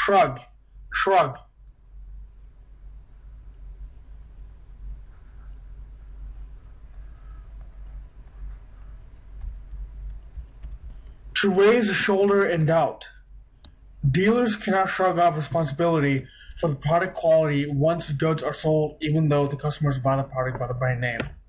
Shrug, shrug. To raise a shoulder in doubt. Dealers cannot shrug off responsibility for the product quality once goods are sold, even though the customers buy the product by the brand name.